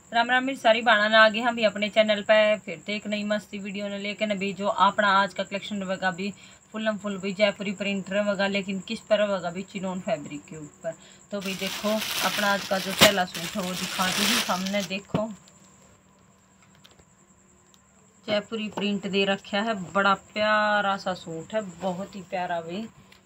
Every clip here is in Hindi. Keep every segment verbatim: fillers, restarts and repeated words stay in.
राम राम मेरी सारी बाणा ना आगे हम भी अपने चैनल पे फिर तो एक नई मस्ती वीडियो ने लेकिन अभी जो अपना आज का कलेक्शन रहेगा भी फुल एंड फुल भी जयपुरी प्रिंट रहेगा, लेकिन किस पर रहेगा भी चिनोन फैब्रिक के ऊपर। तो भी देखो अपना आज का जो पहला सूट है वो दिखाती हूँ सामने। देखो जयपुरी प्रिंट दे रखा है, बड़ा प्यारा सा सूट है, बहुत ही प्यारा भाई,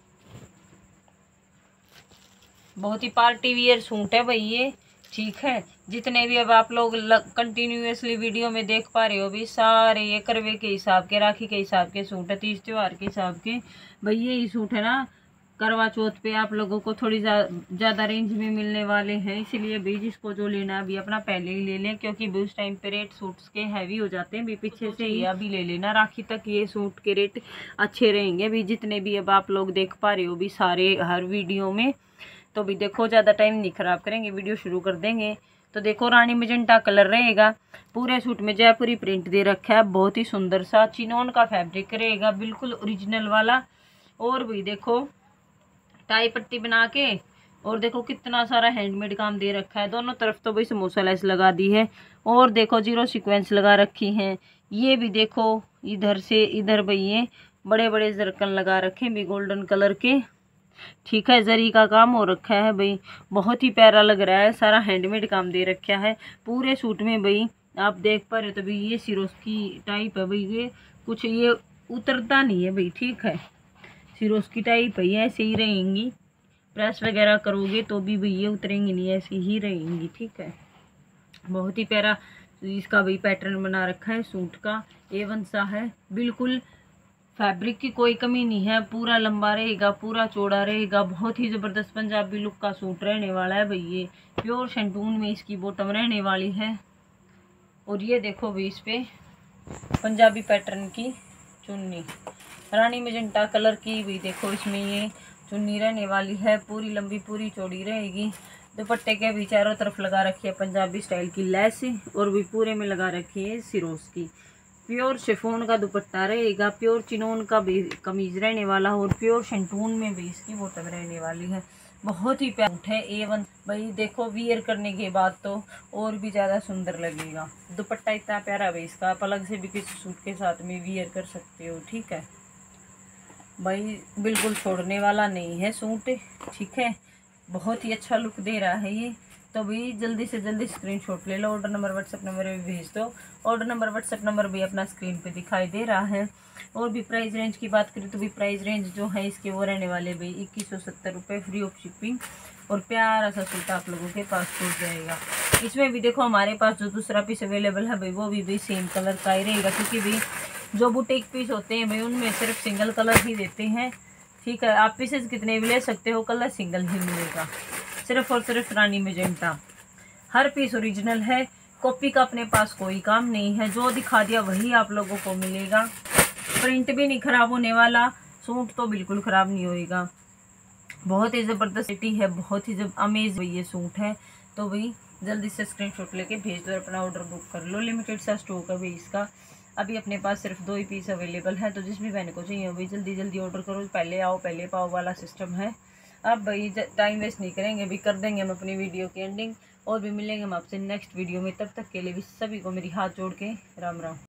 बहुत ही पार्टी वियर सूट है भाई ये। ठीक है, जितने भी अब आप लोग कंटिन्यूअसली वीडियो में देख पा रहे हो भी सारे ये करवे के हिसाब के, राखी के हिसाब के सूट है, तीज त्योहार के हिसाब के भाई। यही सूट है ना करवा चौथ पे आप लोगों को थोड़ी ज़्यादा रेंज में मिलने वाले हैं, इसलिए भी जिसको जो लेना है अभी अपना पहले ही ले लें, क्योंकि भी उस टाइम पे रेट सूट्स के हैवी हो जाते हैं भी। पीछे से ही अभी ले लेना, राखी तक ये सूट के रेट अच्छे रहेंगे भी। जितने भी अब आप लोग देख पा रहे हो भी सारे हर वीडियो में। तो भी देखो ज़्यादा टाइम नहीं ख़राब करेंगे, वीडियो शुरू कर देंगे। तो देखो रानी मजेंटा कलर रहेगा, पूरे सूट में जयपुरी प्रिंट दे रखा है, बहुत ही सुंदर सा चिनोन का फैब्रिक रहेगा, बिल्कुल ओरिजिनल वाला। और भी देखो टाई पट्टी बना के, और देखो कितना सारा हैंडमेड काम दे रखा है, दोनों तरफ तो भाई समोसा लेस लगा दी है। और देखो जीरो सीक्वेंस लगा रखी हैं। ये भी देखो इधर से इधर भाई ये बड़े बड़े जरकन लगा रखे भी गोल्डन कलर के। ठीक है, जरी का काम हो रखा है भाई, बहुत ही प्यारा लग रहा है, सारा हैंडमेड काम दे रखा है पूरे सूट में भाई। आप देख पा रहे हो तो भाई ये सिरोस्की टाइप है भाई, ये कुछ ये उतरता नहीं है भाई। ठीक है, सिरोस्की टाइप है, ऐसे ही रहेंगी, प्रेस वगैरह करोगे तो भी भाई ये उतरेंगी नहीं, ऐसी ही रहेंगी। ठीक है, बहुत ही प्यारा इसका भाई पैटर्न बना रखा है सूट का, एवन सा है, बिल्कुल फैब्रिक की कोई कमी नहीं है, पूरा लंबा रहेगा, पूरा चौड़ा रहेगा, बहुत ही ज़बरदस्त पंजाबी लुक का सूट रहने वाला है भाई ये। प्योर शंटून में इसकी बॉटम रहने वाली है। और ये देखो भाई इस पे पंजाबी पैटर्न की चुन्नी, रानी मजेंटा कलर की भी देखो इसमें ये चुन्नी रहने वाली है, पूरी लंबी पूरी चौड़ी रहेगी। दुपट्टे के भी चारों तरफ लगा रखी है पंजाबी स्टाइल की लैस, और भी पूरे में लगा रखी है सिरोस की। प्योर शिफॉन का दुपट्टा रहेगा, प्योर चिनोन का भी कमीज रहने वाला, और प्योर शंटून में भी इसकी बॉटम रहने वाली है। बहुत ही प्यारा है ए वन भाई। देखो वियर करने के बाद तो और भी ज़्यादा सुंदर लगेगा। दुपट्टा इतना प्यारा भाई इसका, आप अलग से भी किसी सूट के साथ में वियर कर सकते हो। ठीक है भाई, बिल्कुल छोड़ने वाला नहीं है सूट। ठीक है, बहुत ही अच्छा लुक दे रहा है ये। तो भी जल्दी से जल्दी स्क्रीनशॉट ले लो, ऑर्डर नंबर व्हाट्सएप नंबर पे भेज दो। ऑर्डर नंबर व्हाट्सएप नंबर भी अपना स्क्रीन पे दिखाई दे रहा है। और भी प्राइस रेंज की बात करें तो भी प्राइस रेंज जो है इसके वो रहने वाले भाई इक्कीस सौ सत्तर रुपये फ्री ऑफ शिपिंग, और प्यारा सा सूट आप लोगों के पास पहुँच जाएगा। इसमें भी देखो हमारे पास जो दूसरा पीस अवेलेबल है भाई वो भी भाई सेम कलर का ही रहेगा, क्योंकि भाई जो बुटीक पीस होते हैं भाई उनमें सिर्फ सिंगल कलर ही देते हैं। ठीक है, आप पीसेस कितने भी ले सकते हो, कलर सिंगल ही मिलेगा, सिर्फ और सिर्फ रानी मजेंटा। हर पीस ओरिजिनल है, कॉपी का अपने पास कोई काम नहीं है, जो दिखा दिया वही आप लोगों को मिलेगा। प्रिंट भी नहीं खराब होने वाला, सूट तो बिल्कुल ख़राब नहीं होएगा। बहुत ही ज़बरदस्त सिटी है, बहुत ही जब अमेज ये सूट है। तो भाई जल्दी से स्क्रीनशॉट लेके भेज दो और अपना ऑर्डर बुक कर लो। लिमिटेड सा स्टॉक है भाई इसका, अभी अपने पास सिर्फ दो ही पीस अवेलेबल है। तो जिस भी बहन को चाहिए भाई जल्दी जल्दी ऑर्डर करो, पहले आओ पहले पाओ वाला सिस्टम है। अब भाई टाइम वेस्ट नहीं करेंगे, भी कर देंगे हम अपनी वीडियो की एंडिंग, और भी मिलेंगे हम आपसे नेक्स्ट वीडियो में। तब तक के लिए भी सभी को मेरी हाथ जोड़ के राम राम।